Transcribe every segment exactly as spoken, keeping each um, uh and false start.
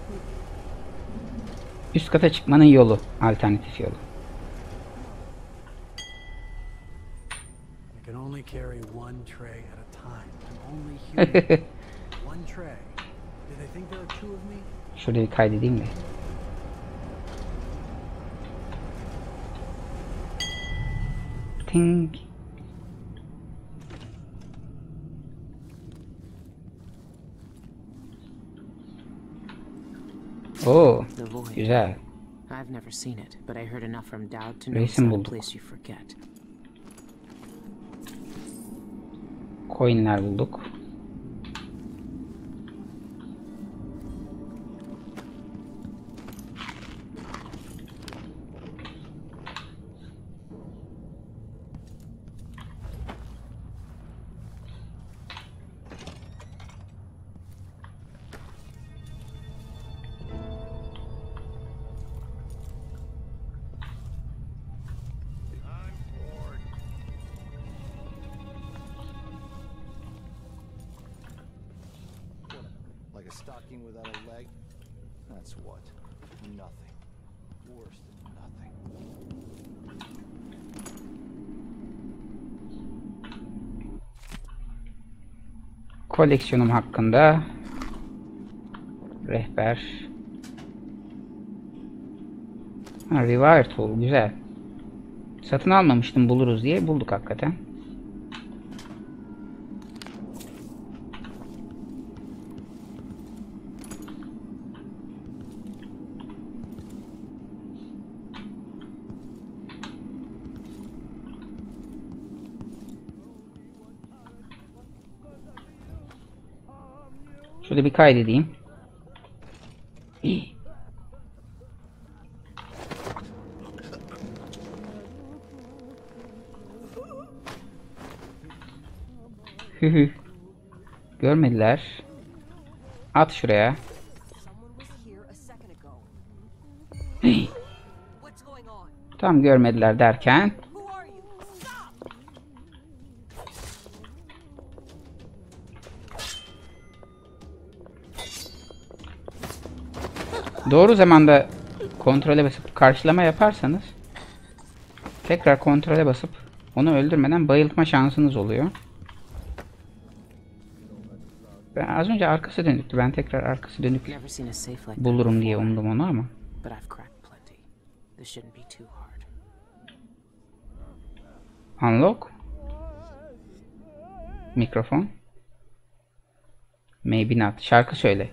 Üst kata çıkmanın yolu. Alternatif yolu. Şurada bir kaydedeyim de. Ting. Oo, güzel. Resim bulduk. Coinler bulduk. A stocking without a leg? That's what? Nothing. Worse than nothing. Koleksiyonum hakkında rehber. Ha, Rewire Tool güzel. Satın almamıştım buluruz diye bulduk hakikaten. Şöyle bir kaydedeyim. Görmediler. At şuraya. Tam görmediler derken. Doğru zamanda kontrole basıp karşılama yaparsanız tekrar kontrole basıp onu öldürmeden bayıltma şansınız oluyor. Ben az önce arkası dönüktü. Ben tekrar arkası dönük bulurum diye umdum onu ama. Unlock. Mikrofon. Maybe not. Şarkı söyle.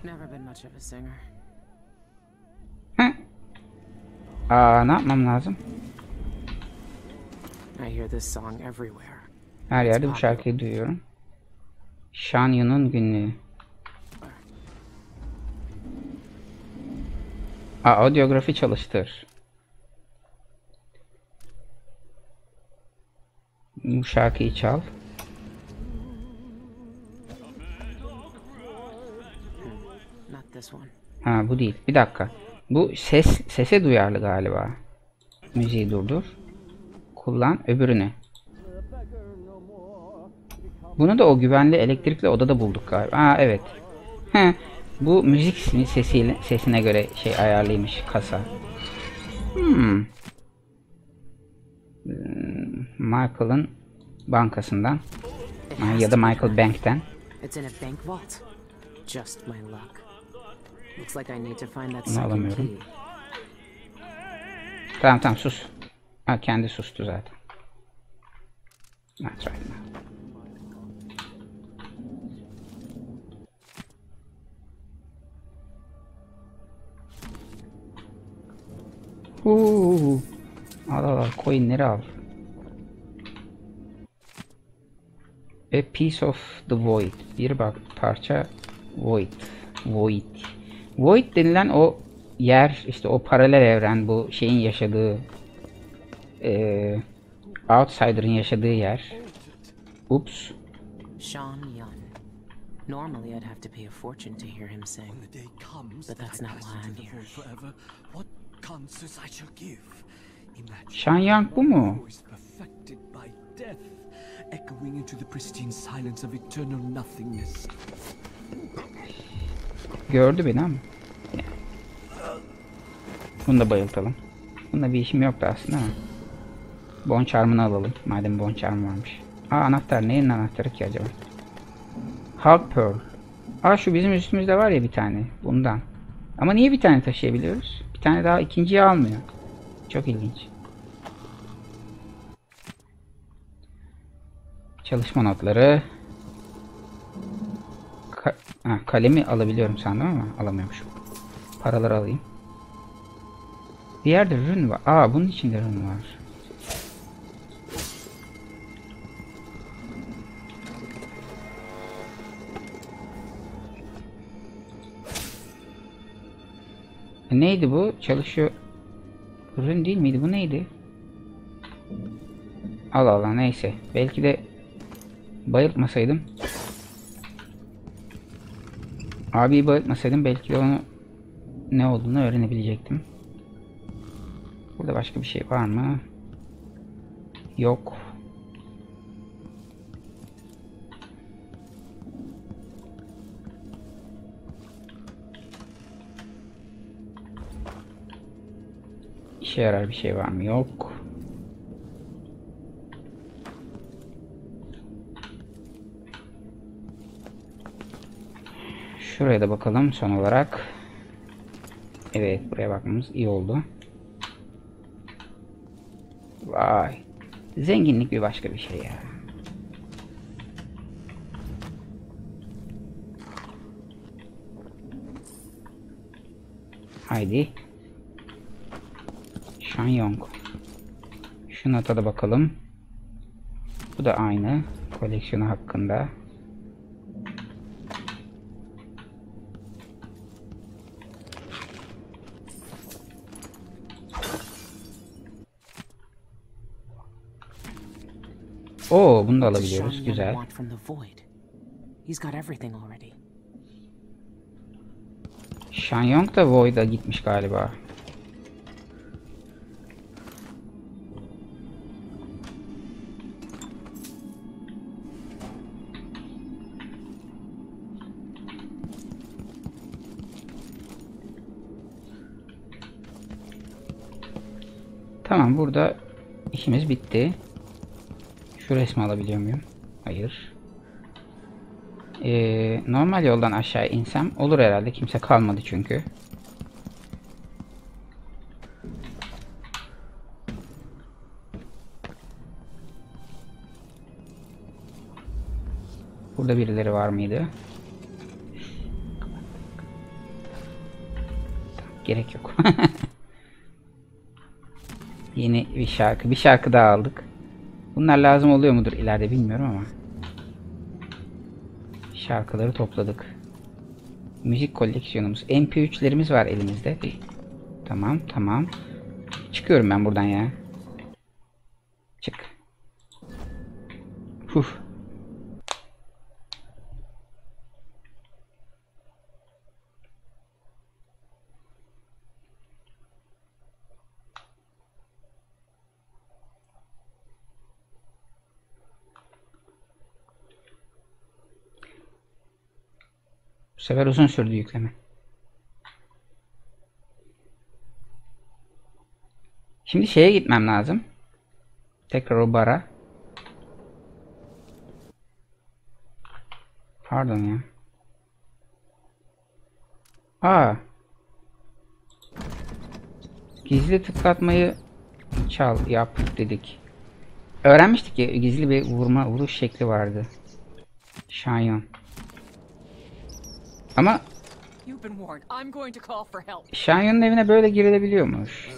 Heh. Aa, ne yapmam lazım? Her yerde bu şarkıyı duyuyorum. Shan Yun'un günlüğü. Aa, audiografi çalıştır. Bu şarkıyı çal. Ha, bu değil. Bir dakika. Bu ses sese duyarlı galiba. Müziği durdur. Kullan öbürünü. Bunu da o güvenli elektrikli odada bulduk galiba. Aa, evet. He, bu müzik sesiyle sesine göre şey ayarlıymış kasa. Hmm. Michael'ın bankasından ya da Michael Bank'ten. Bunu alamıyorum. Tamam tamam sus. Ha, kendi sustu zaten. That's right now. Uuu. Al al al, coinleri al. A piece of the void. Bir bak parça void. Void. Void denilen o yer, işte o paralel evren, bu şeyin yaşadığı e, outsider'ın yaşadığı yer. Ups. Shan Yun. Normally I'd have to pay a fortune to hear him sing. But that's not why I'm here. Shan Yun bu mu? Echoing into the pristine silence of eternal nothingness. Gördü beni ama. Bunu da bayıltalım. Bunda bir işim yoktu aslında ama. Bon charm'ını alalım. Madem bon charm varmış. Aa, anahtar. Neyin anahtarı ki acaba? Hulk Pearl. Aa, şu bizim üstümüzde var ya bir tane. Bundan. Ama niye bir tane taşıyabiliyoruz? Bir tane daha ikinciyi almıyor. Çok ilginç. Çalışma notları. Ka ha, kalemi alabiliyorum sandım ama alamıyormuşum. Paraları alayım. Bir yerde rün var. Aa, bunun içinde rün var. Neydi bu? Çalışıyor. Rün değil miydi? Bu neydi? Allah Allah, neyse. Belki de bayıltmasaydım. Abiyi bayıltmasaydım belki de onu ne olduğunu öğrenebilecektim. Burada başka bir şey var mı? Yok. İşe yarar bir şey var mı? Yok. Şuraya da bakalım son olarak. Evet, buraya bakmamız iyi oldu. Vay. Zenginlik bir başka bir şey ya. Haydi. Shanyong. Şu nota da bakalım. Bu da aynı. Koleksiyonu hakkında. Oo, bunu da alabiliyoruz. Güzel. Shanyong da Void'a gitmiş galiba. Tamam, burada işimiz bitti. Şu resmi alabiliyor muyum? Hayır. Ee, normal yoldan aşağı insem olur herhalde. Kimse kalmadı çünkü. Burada birileri var mıydı? Gerek yok. Yeni bir şarkı. Bir şarkı daha aldık. Bunlar lazım oluyor mudur ileride bilmiyorum ama. Şarkıları topladık. Müzik koleksiyonumuz. M P üç'lerimiz var elimizde. Tamam, tamam. Çıkıyorum ben buradan ya. Çık. Huh. Bu sefer uzun sürdü yükleme. Şimdi şeye gitmem lazım. Tekrar o bara. Pardon ya. Aa. Gizli tıklatmayı çal, yap dedik. Öğrenmiştik ya, gizli bir vurma, vuruş şekli vardı. Shanyong. Ama Shanyong'un evine böyle girilebiliyormuş.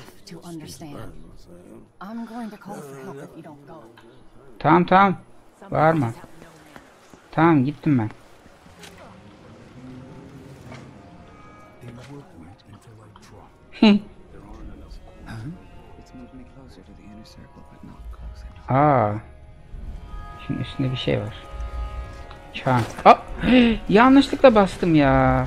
Tamam tamam. Bağırma. Tamam, gittim ben. Aa. Şimdi üstünde bir şey var. Çan. Aa, yanlışlıkla bastım ya.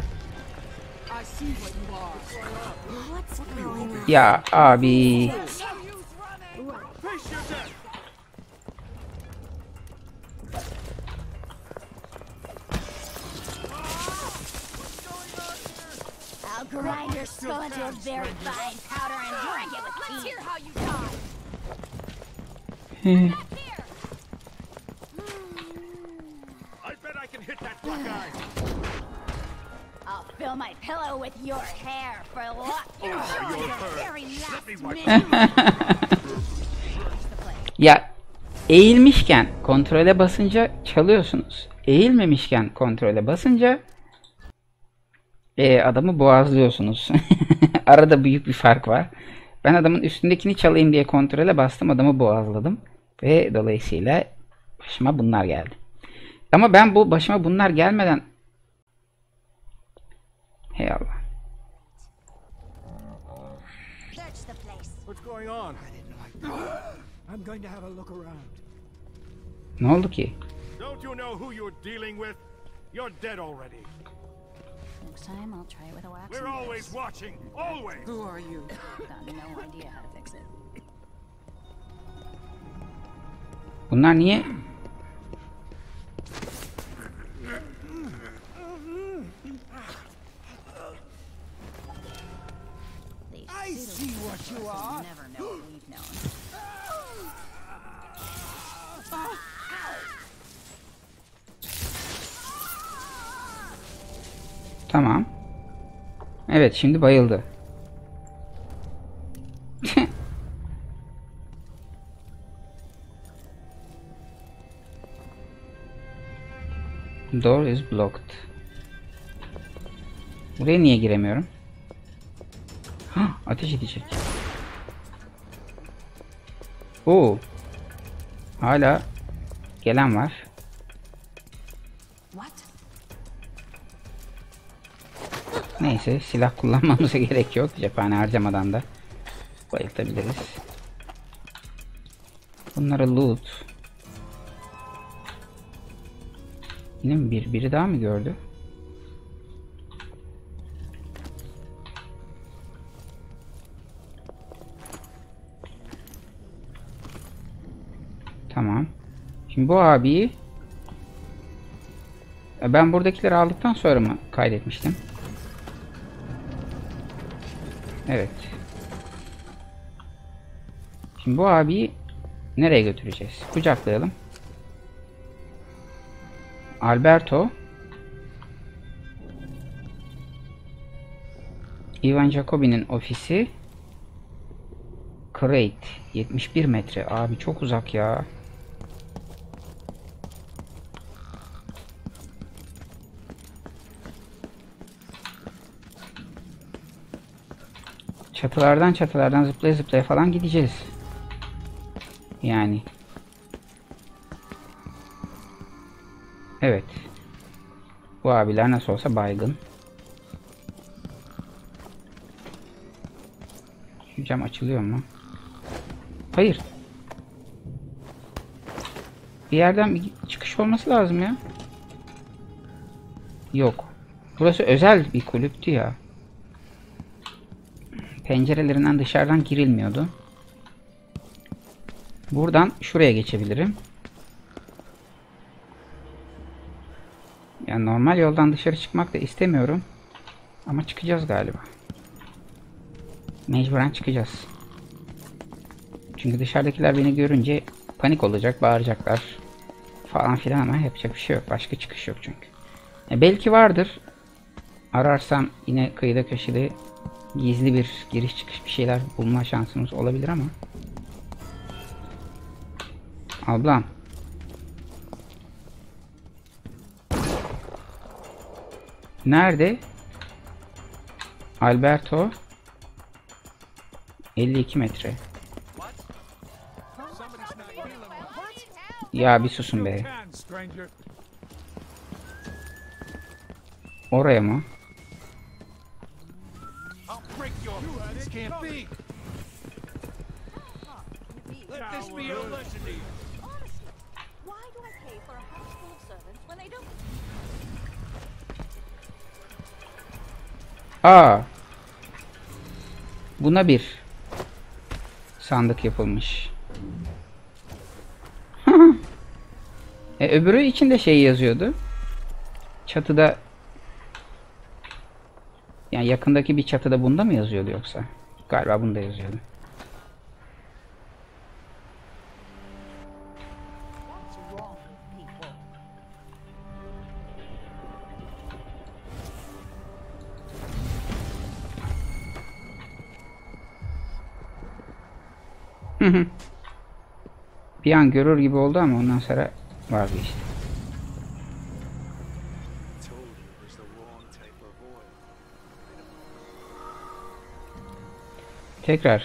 Ya abi. grind your skull into a very fine powder and drink it with tea. Let's hear how you die. Back here. I bet I can hit that black eye. I'll fill my pillow with your hair for luck. You're Oh, showing your your hair. very last Let me wipe minute. Ya eğilmişken kontrole basınca çalıyorsunuz. Eğilmemişken kontrole basınca e, adamı boğazlıyorsunuz. Arada büyük bir fark var. Ben adamın üstündekini çalayım diye kontrole bastım. Adamı boğazladım. Ve dolayısıyla başıma bunlar geldi. Ama ben bu başıma bunlar gelmeden... Hey Allah. Search the place. What's going on? I'm going to have a look around. Ne oldu ki? Don't you know who you're dealing with? You're dead already. Next time I'll try it with a wax. We're always watching. Always. Who are you? Got no idea how to fix it. Bunlar niye? I see what you are. Never know what we've known. Tamam. Evet, şimdi bayıldı. Door is blocked. Buraya niye giremiyorum? Hah, ateş edecek. Oo. Hala gelen var. What? Neyse, silah kullanmamıza gerek yok. Cephane harcamadan da bayıltabiliriz. Bunları loot. Yine mi bir biri daha mı gördü? Tamam. Şimdi bu abiyi ben buradakileri aldıktan sonra mı kaydetmiştim? Evet. Şimdi bu abiyi nereye götüreceğiz? Kucaklayalım. Alberto. Ivan Jacobi'nin ofisi. Crate. yetmiş bir metre. Abi çok uzak ya. Çatılardan çatılardan zıplaya zıplaya falan gideceğiz. Yani. Evet. Bu abiler nasıl olsa baygın. Şu cam açılıyor mu? Hayır. Bir yerden bir çıkış olması lazım ya. Yok. Burası özel bir kulüptü ya. Pencerelerinden dışarıdan girilmiyordu. Buradan şuraya geçebilirim. Yani normal yoldan dışarı çıkmak da istemiyorum. Ama çıkacağız galiba. Mecburen çıkacağız. Çünkü dışarıdakiler beni görünce panik olacak, bağıracaklar falan filan ama yapacak bir şey yok. Başka çıkış yok çünkü. E belki vardır. Ararsam yine kıyıda köşede gizli bir giriş çıkış bir şeyler bulma şansımız olabilir ama. Ablam. Nerede? Alberto. elli iki metre. Ya bir susun be. Oraya mı? Aa. Buna bir sandık yapılmış. e, öbürü içinde şey yazıyordu. Çatıda Yani yakındaki bir çatıda bunda mı yazıyordu yoksa? Galiba bunda yazıyordu. Hı hı. Bir an görür gibi oldu ama ondan sonra vazgeçti. Tekrar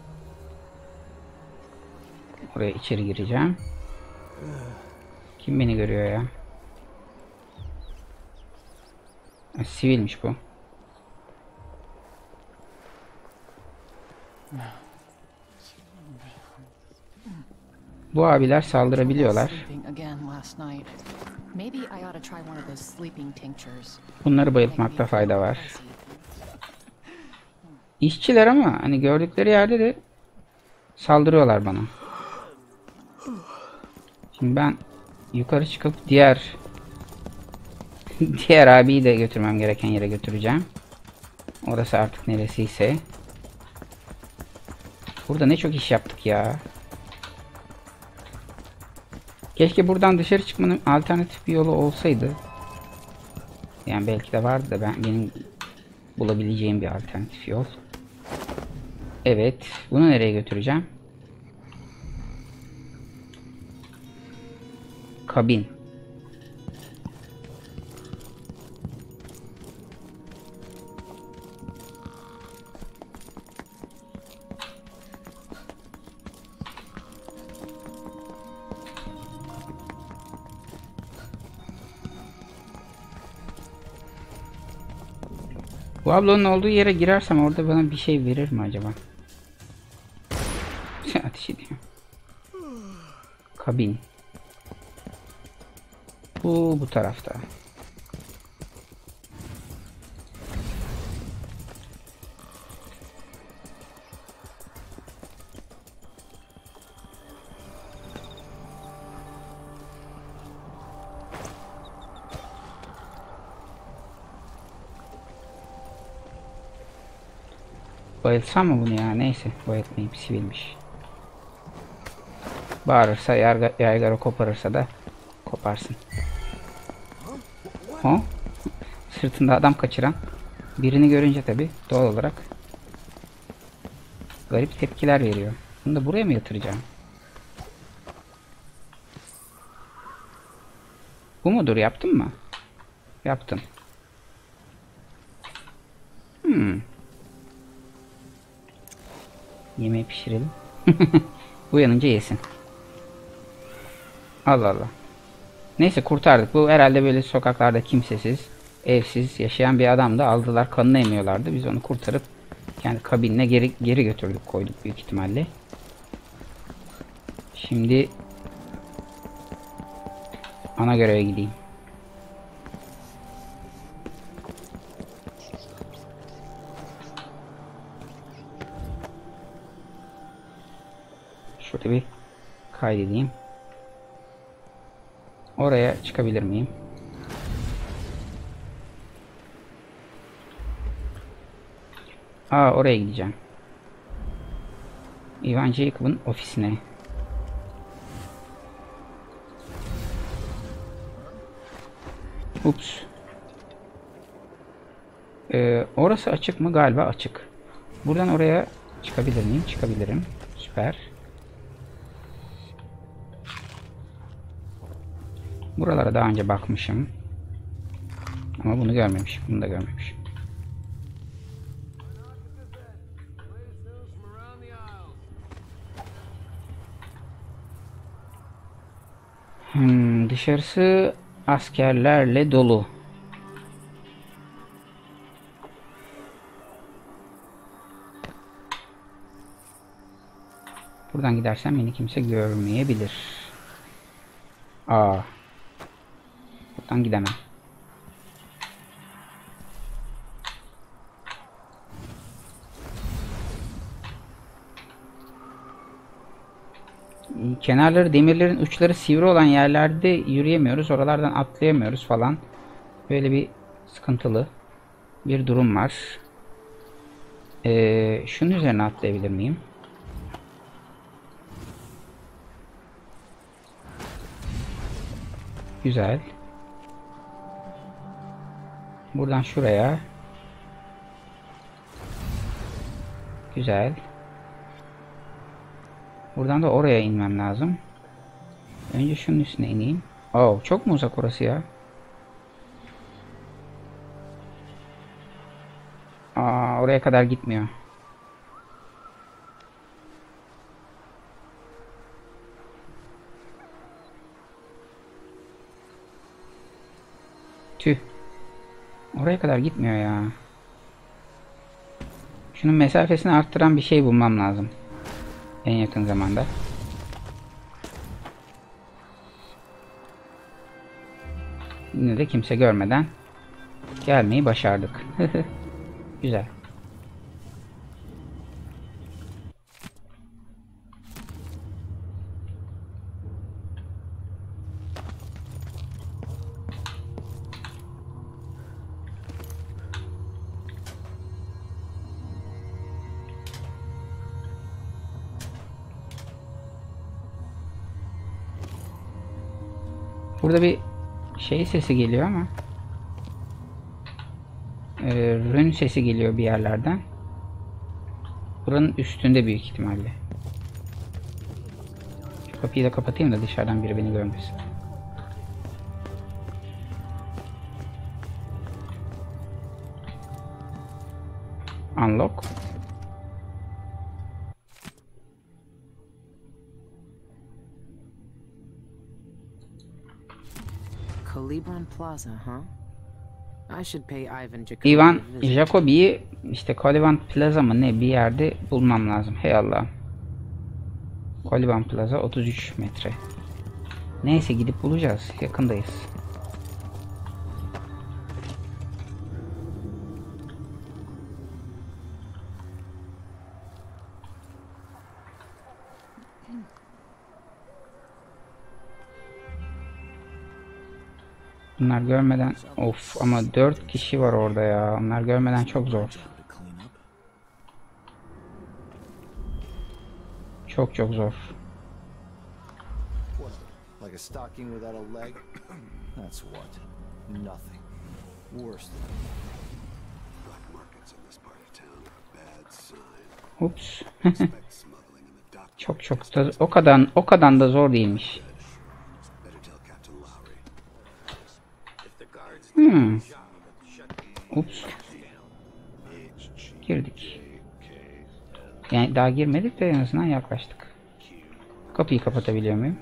oraya içeri gireceğim. Kim beni görüyor ya? Ha, sivilmiş bu. Bu abiler saldırabiliyorlar. Bunları bayıltmakta fayda var. İşçiler ama hani gördükleri yerde de saldırıyorlar bana. Şimdi ben yukarı çıkıp diğer diğer abiyi de götürmem gereken yere götüreceğim. Orası artık neresiyse. Burada ne çok iş yaptık ya. Keşke buradan dışarı çıkmanın alternatif bir yolu olsaydı. Yani belki de vardı da ben benim bulabileceğim bir alternatif yol. Evet. Bunu nereye götüreceğim? Kabin. Bu ablonun olduğu yere girersem orada bana bir şey verir mi acaba? Ateş ediyor. Kabin. Bu bu tarafta. Bayılsam mı bunu ya? Neyse. Bayıltmayayım. Sivilmiş. Bağırırsa, yarga, yaygara koparırsa da koparsın. O. Sırtında adam kaçıran birini görünce tabi doğal olarak garip tepkiler veriyor. Bunu da buraya mı yatıracağım? Bu mudur? Yaptın mı? Yaptım. Hmm. Yemeği pişirelim. Uyanınca yesin. Allah Allah. Neyse kurtardık. Bu herhalde böyle sokaklarda kimsesiz, evsiz yaşayan bir adam da aldılar. Kanını emiyorlardı. Biz onu kurtarıp kendi kabinine geri geri götürdük, koyduk büyük ihtimalle. Şimdi ana göreve gideyim. Şurada bir kaydedeyim. Oraya çıkabilir miyim? Aa, oraya gideceğim. Ivan Jacob'un ofisine. Ups. Ee, orası açık mı? Galiba açık. Buradan oraya çıkabilir miyim? Çıkabilirim. Süper. Buralara daha önce bakmışım. Ama bunu görmemişim. Bunu da görmemişim. Hmm, dışarısı askerlerle dolu. Buradan gidersem beni kimse görmeyebilir. Aa. Buradan gidemem. Kenarları, demirlerin uçları sivri olan yerlerde yürüyemiyoruz. Oralardan atlayamıyoruz falan. Böyle bir sıkıntılı. bir durum var. Ee, şunun üzerine atlayabilir miyim? Güzel. Buradan şuraya. Güzel. Buradan da oraya inmem lazım. Önce şunun üstüne ineyim. Oo, çok mu uzak orası ya? Aa, oraya kadar gitmiyor. Tüh. Oraya kadar gitmiyor ya. Şunun mesafesini arttıran bir şey bulmam lazım. En yakın zamanda. Yine de kimse görmeden gelmeyi başardık. Güzel. Burada bir şey sesi geliyor ama ee, rün sesi geliyor bir yerlerden. Buranın üstünde büyük ihtimalle. Şu kapıyı da kapatayım da dışarıdan biri beni görmesin. Unlock. Colibron Plaza, huh? I should pay Ivan Jacobi Ivan a visit. Jacobi'yi işte Coliban Plaza mı ne bir yerde bulmam lazım. Hey Allah'ım. Coliban Plaza otuz üç metre. Neyse gidip bulacağız. Yakındayız. Bunlar görmeden of ama dört kişi var orada ya. Onlar görmeden çok zor. Çok çok zor. What? Like a stocking without a leg? That's what. Nothing. Worse than Black markets in this part of town are a bad sign. Ups. Expect smuggling in the dock. Çok çok da o kadar o kadar da zor değilmiş. Better tell Captain Lowry. Hmm. Ups. Girdik. Yani daha girmedik de en azından yaklaştık. Kapıyı kapatabiliyor muyum?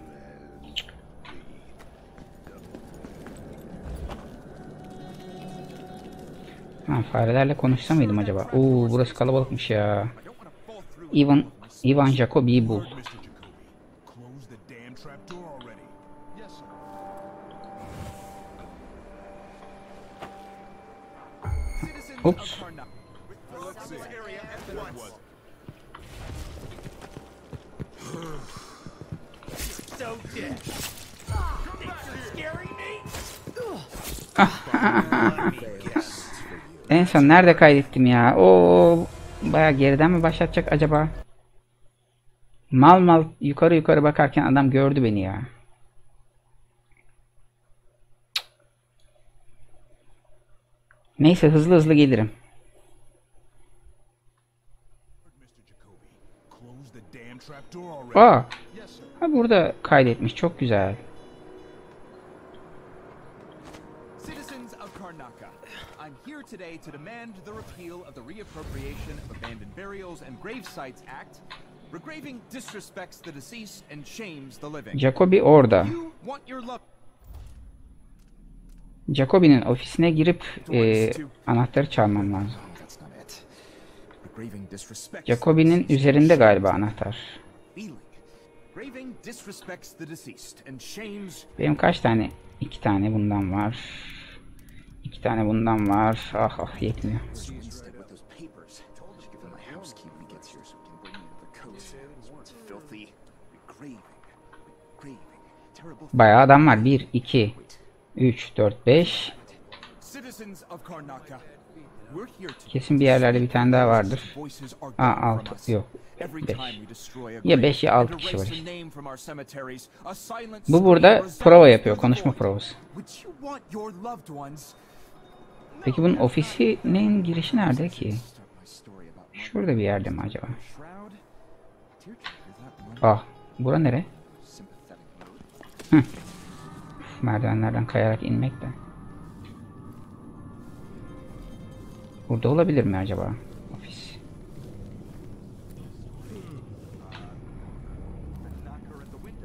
Ha, farelerle konuşsa mıydım acaba? Oo, burası kalabalıkmış ya. Ivan Ivan Jacobi'yi bul. Close the damn trap door already. Yes, sir. Ups. Look this area at once. So dead. Think you're scaring me? En son nerede kaydettim ya? Oo, baya geriden mi başlatacak acaba? Mal mal yukarı yukarı bakarken adam gördü beni ya. Neyse hızlı hızlı gelirim. Close the damn trap door already. Aa, Yes, sir. ha burada kaydetmiş. Çok güzel. Citizens of Karnaca, I'm here today to demand the repeal of the Reappropriation of Abandoned Burials and Grave Sites Act. Regraving disrespects the deceased and shames the living. Jacobi orada. You want your love. Jacobi'nin ofisine girip e, anahtarı çalmam lazım. That's not it. Regraving disrespects. Jacobi'nin üzerinde galiba anahtar. Feeling. Graving disrespects the deceased and shames. Benim kaç tane? İki tane bundan var. İki tane bundan var. Ah ah yetmiyor. Instead with those papers. Should give them my house key when he gets here so we can bring him to the coast. It's filthy. Regraving. Regraving. Terrible. Bayağı adam var. bir, iki, üç, dört, beş. Citizens of Karnaca, We're here to Kesin bir yerlerde bir tane daha vardır. voices are Aa gone from altı us. yok. Every beş. time we destroy a Ya grave beş ya and altı kişi var erase işte. a name from our cemeteries, a silent Bu burada scream resounds prova yapıyor. through the Konuşma void. provası. Would you want your loved ones? Peki bunun ofisinin girişi nerede ki? Start my story about Martin Şurada bir yerde mi acaba? Shroud. Tearjerker, that one. Ah, bura nere? Sympathetic note. Merdivenlerden kayarak inmek de. Burada olabilir mi acaba? Ofis. Knocker at the window.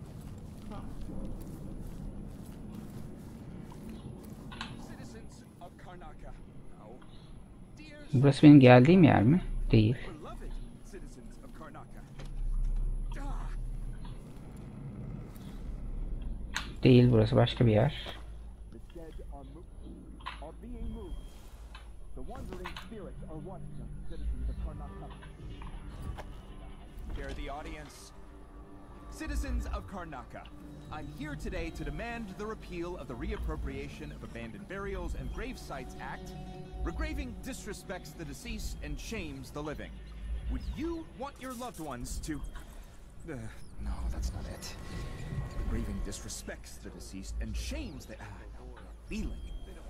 Citizens of Karnaca. No. Dear Burası benim geldiğim yer mi? Değil. beloved citizens of Karnaca. Ah. Değil, burası başka bir yer. The dead are moved, are being moved. The wandering spirits are watching us, citizens of Karnaca. Hear the audience. Citizens of Karnaca, I'm here today to demand the repeal of the Reappropriation of Abandoned Burials and Grave Sites Act. Regraving disrespects the deceased and shames the living. Would you want your loved ones to... Uh, no, that's not it. Regraving disrespects the deceased and shames the... Ah, no, feeling.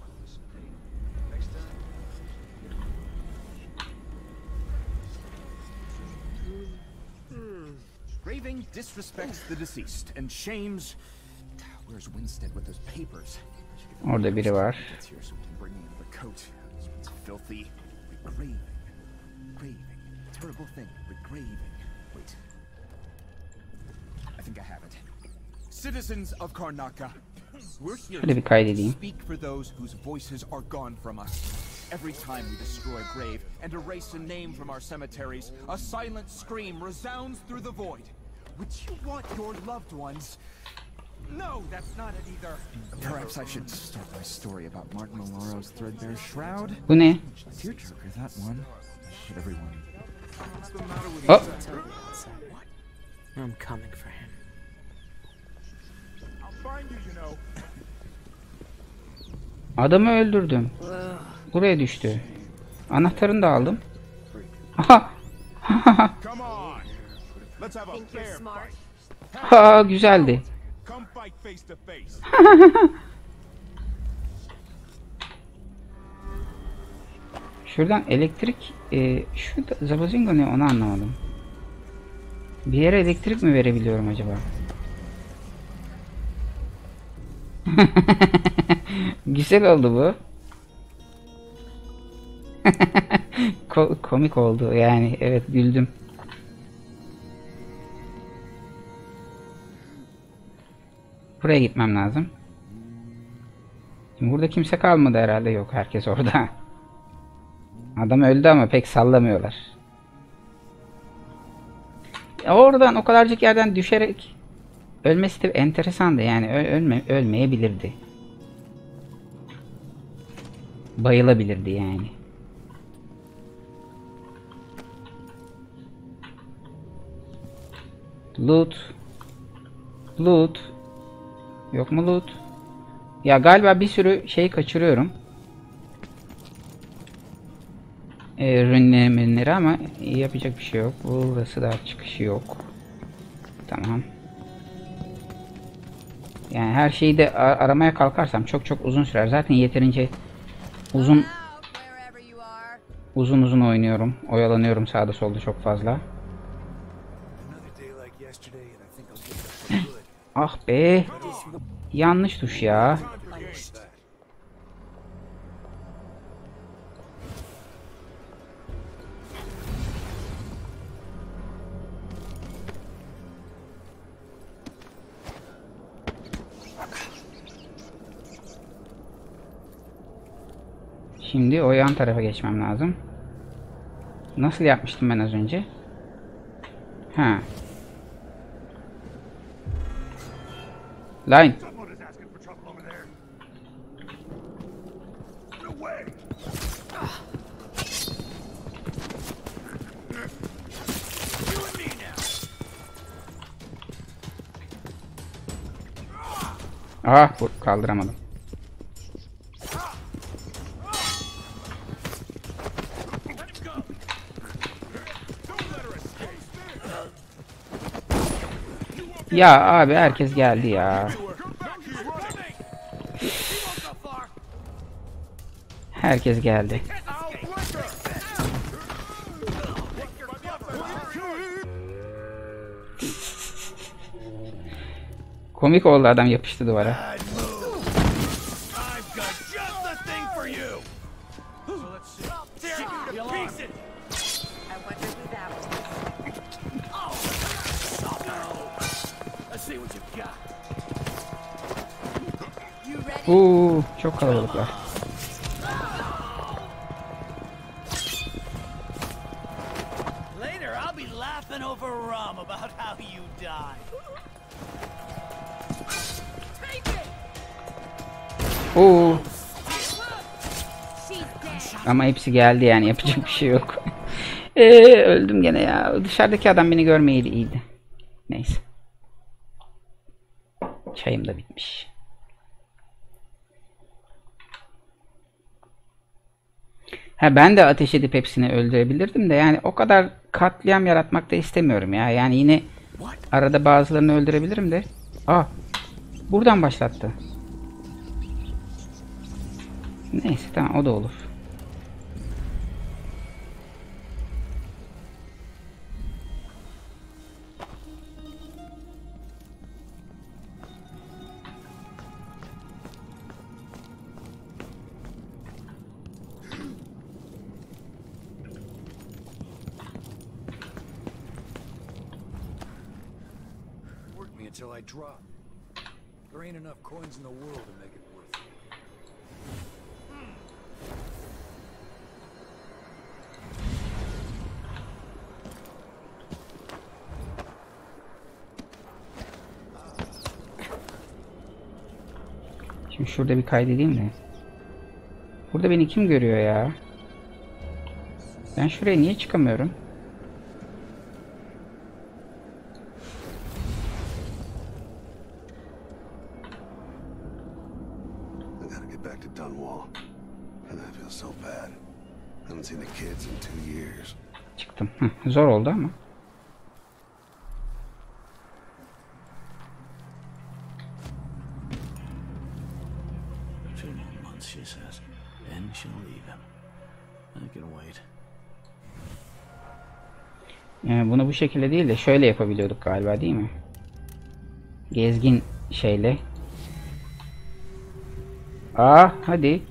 Graving disrespects the deceased and shames... Where's Winstead with those papers? Orada biri var. It's here so we can bring in the coat. This one's filthy. Regraving. Graving. Terrible thing. Regraving. Wait. I think I have it. Citizens of Karnaca, we're here Şöyle bir to kaydedeyim. speak for those whose voices are gone from us. Every time we destroy a grave and erase a name from our cemeteries, a silent scream resounds through the void. Would you want your loved ones? No, that's not it either. Perhaps I should start my story about Martin Malaro's threadbare shroud. Bu ne? Tearjerker, that one. Should everyone... Oh, Tell me outside. I'm coming for him. I'll find you, you know. adamı öldürdüm. Buraya düştü. Anahtarını da aldım. Aha. Come on. Let's have a fair fight. Ha, güzeldi. Come fight face to face. Şuradan elektrik e, şurada Zabazingo ne onu anlamadım. Bir yere elektrik mi verebiliyorum acaba? Güzel oldu bu. Ko komik oldu yani, evet, güldüm. Buraya gitmem lazım. Şimdi burada kimse kalmadı herhalde, yok, herkes orada. Adam öldü ama pek sallamıyorlar. Ya oradan o kadarcık yerden düşerek ölmesi de enteresandı yani, Ö ölme ölmeyebilirdi. Bayılabilirdi yani. Loot. Loot. Yok mu loot? Ya galiba bir sürü şey kaçırıyorum. E, ürünleri ama yapacak bir şey yok. Burası da çıkışı yok. Tamam. Yani her şeyi de aramaya kalkarsam çok çok uzun sürer. Zaten yeterince uzun uzun uzun oynuyorum. Oyalanıyorum sağda solda çok fazla. Ah be. Yanlış tuş ya. Şimdi o yan tarafa geçmem lazım. Nasıl yapmıştım ben az önce? Ha. Line. Ah, kaldıramadım. Ya abi herkes geldi ya. Herkes geldi. Komik oldu, adam yapıştı duvara. Uuu, çok kalabalıklar. Later, I'll be laughing over rum about how you died. Oo. Ama hepsi geldi yani, yapacak bir şey yok. ee, öldüm gene ya. Dışarıdaki adam beni görmeyeydi iyiydi. Neyse. Çayım da bitmiş. Ha, ben de ateş edip hepsini öldürebilirdim de yani o kadar katliam yaratmak da istemiyorum ya. Yani yine arada bazılarını öldürebilirim de. Aa, buradan başlattı. Neyse tamam, o da olur. Until I drop. There ain't enough coins in the world to make it worth it. Şimdi şurada bir kaydedeyim de. Burada beni kim görüyor ya? Ben şuraya niye çıkamıyorum? Çıktım. Hı, zor oldu ama. Yani bunu bu şekilde değil de şöyle yapabiliyorduk galiba, değil mi? Gezgin şeyle. Aa, hadi.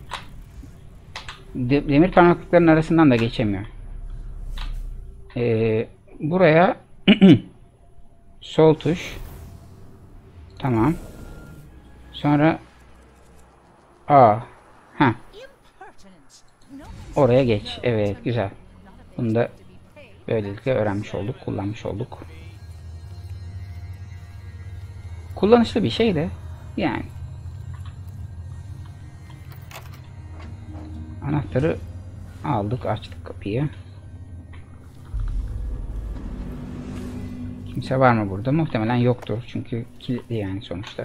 De demir parmaklıkların arasından da geçemiyor. Ee, buraya sol tuş. Tamam. Sonra A. Ha. Oraya geç. Evet, güzel. Bunu da böylelikle öğrenmiş olduk, kullanmış olduk. Kullanışlı bir şey de yani. Anahtarı aldık, açtık kapıyı. Kimse var mı burada? Muhtemelen yoktur çünkü kilitli yani sonuçta.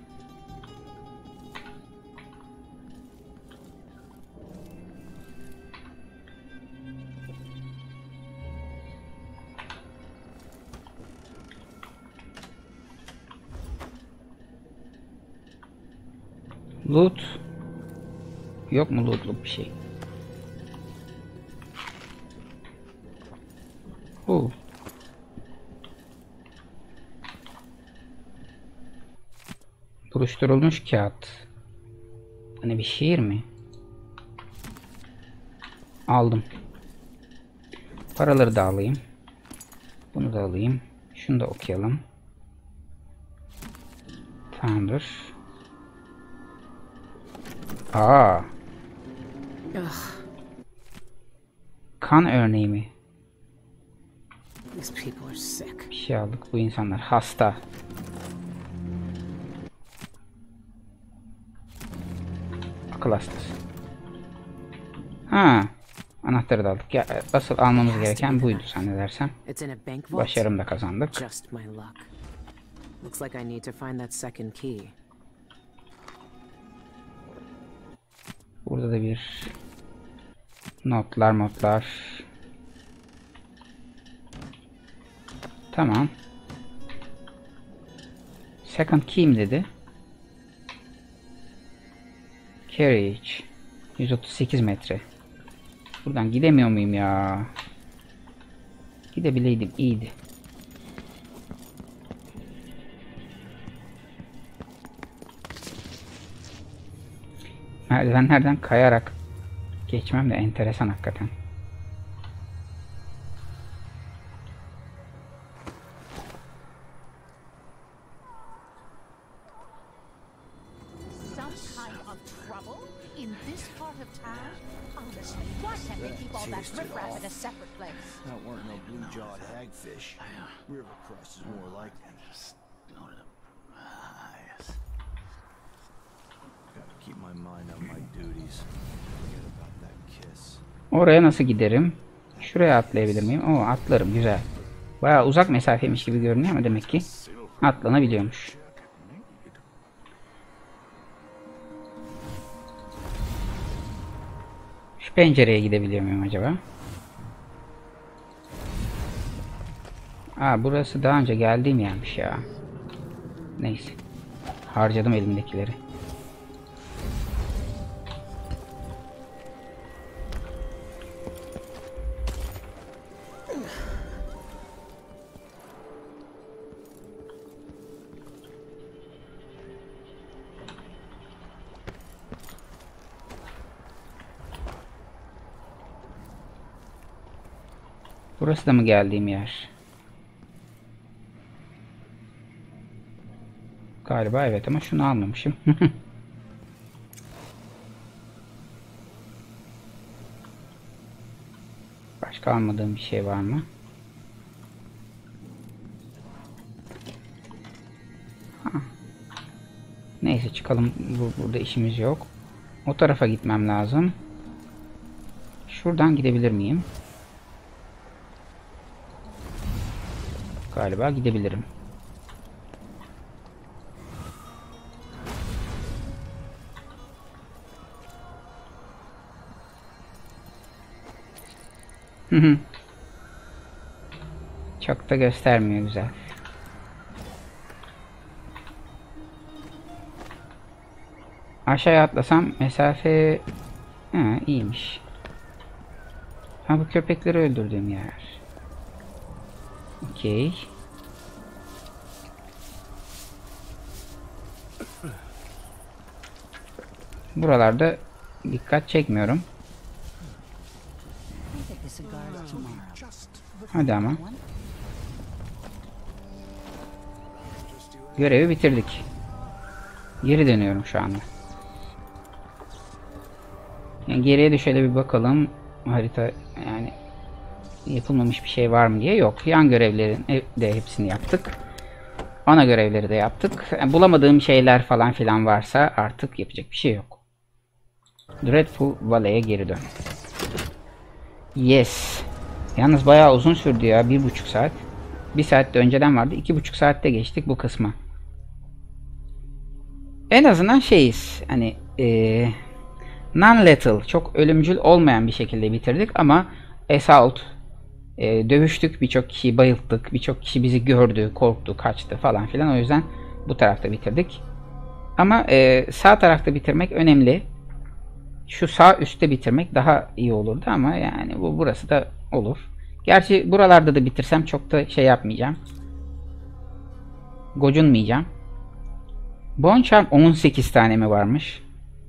Loot yok mu, lootluk bir şey? Oo. Buruşturulmuş kağıt. Hani bir şiir mi? Aldım. Paraları da alayım. Bunu da alayım. Şunu da okuyalım. Tamamdır. Aa. Kan örneği mi? Bir şey aldık. Bu insanlar hasta. Akıl hastası. Ha. Anahtarı da aldık. Ya, asıl almamız gereken buydu zannedersem. Başarım da kazandık. Burada da bir notlar notlar. Tamam. Second key mi dedi? Carriage. yüz otuz sekiz metre. Buradan gidemiyor muyum ya? Gidebileydim iyiydi. Merdivenlerden kayarak geçmem de enteresan hakikaten. Some kind of trouble in this part of town? Honestly, why can't they keep all that riffraff in a separate place? That weren't no blue-jawed hagfish. River crust is more likely. Just go to the highest. Gotta keep my mind on my duties. Forget about that kiss. Oraya nasıl giderim? Şuraya atlayabilir miyim? Oo, atlarım güzel. Bayağı uzak mesafeymiş gibi görünüyor ama demek ki atlanabiliyormuş. Şu pencereye gidebiliyor muyum acaba? Aa, burası daha önce geldiğim yermiş ya. Neyse. Harcadım elimdekileri. Burası da mı geldiğim yer? Galiba evet ama şunu almamışım. Başka almadığım bir şey var mı? Ha. Neyse çıkalım. Bu, burada işimiz yok. O tarafa gitmem lazım. Şuradan gidebilir miyim? Galiba gidebilirim. Hı hı. Çok da göstermiyor güzel. Aşağıya atlasam mesafe ha, iyiymiş. Ha, bu köpekleri öldürdüğüm yer. Okey. Buralarda dikkat çekmiyorum. Hadi ama. Görevi bitirdik. Geri dönüyorum şu anda. Yani geriye de şöyle bir bakalım. Harita yani yapılmamış bir şey var mı diye. Yok. Yan görevlerin de hepsini yaptık. Ana görevleri de yaptık. Yani bulamadığım şeyler falan filan varsa artık yapacak bir şey yok. Dreadful Valley'e geri dön. Yes. Yalnız bayağı uzun sürdü ya. Bir buçuk saat. Bir saatte önceden vardı. iki buçuk saatte geçtik bu kısma. En azından şeyiz. Hani ee, non-lethal. Çok ölümcül olmayan bir şekilde bitirdik ama assault. E, dövüştük. Birçok kişiyi bayılttık. Birçok kişi bizi gördü, korktu, kaçtı falan filan. O yüzden bu tarafta bitirdik. Ama e, sağ tarafta bitirmek önemli. Şu sağ üstte bitirmek daha iyi olurdu ama yani bu burası da olur. Gerçi buralarda da bitirsem çok da şey yapmayacağım. Gocunmayacağım. Bone Charm on sekiz tane mi varmış?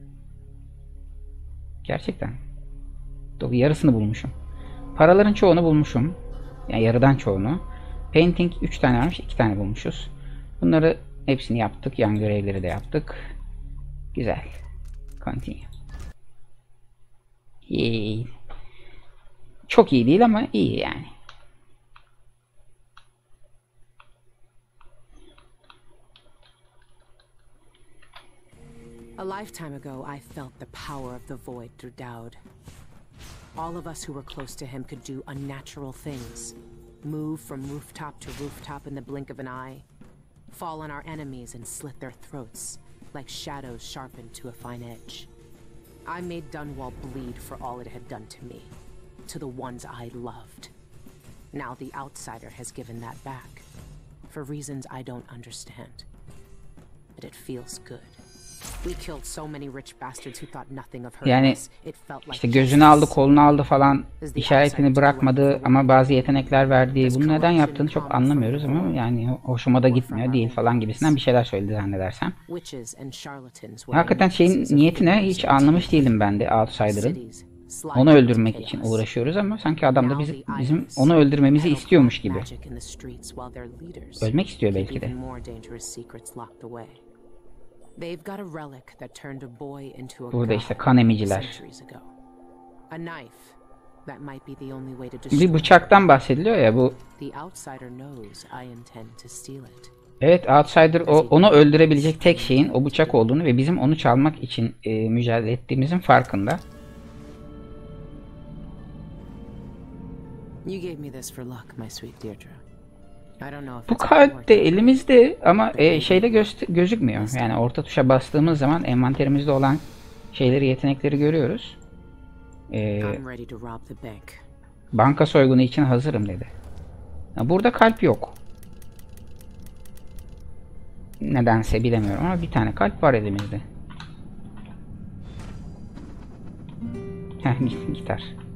Gerçekten. Doğru, yarısını bulmuşum. Paraların çoğunu bulmuşum. Yani yarıdan çoğunu. Painting üç tane varmış. iki tane bulmuşuz. Bunları hepsini yaptık. Yan görevleri de yaptık. Güzel. Continue. İyi. Çok iyi değil ama iyi yani. A lifetime ago, I felt the power of the void through Daud. All of us who were close to him could do unnatural things. Move from rooftop to rooftop in the blink of an eye. Fall on our enemies and slit their throats, like shadows sharpened to a fine edge. I made Dunwall bleed for all it had done to me, to the ones I loved. Now the outsider has given that back, for reasons I don't understand. but it feels good. We killed so many rich bastards who thought nothing of Yani her. It felt like işte gözünü aldı, kolunu aldı falan, işaretini bırakmadı ama bazı yetenekler verdi. Bunu neden yaptığını çok anlamıyoruz ama yani hoşuma da gitmiyor değil falan gibisinden bir şeyler söyledi zannedersem. Hakikaten şeyin niyetine hiç anlamış değilim ben de, Outsider'ın. Onu öldürmek için uğraşıyoruz ama sanki adam da bizim, bizim onu öldürmemizi istiyormuş gibi. Ölmek istiyor belki de. Burada işte kan emiciler. Bir bıçaktan bahsediliyor ya bu. Evet, Outsider o, onu öldürebilecek tek şeyin o bıçak olduğunu ve bizim onu çalmak için e, mücadele ettiğimizin farkında. Bu kart de elimizde ama e, şeyde gözükmüyor. Yani orta tuşa bastığımız zaman envanterimizde olan şeyleri, yetenekleri görüyoruz. E, banka soygunu için hazırım dedi. Burada kalp yok. Nedense bilemiyorum ama bir tane kalp var elimizde. Heh, gitar.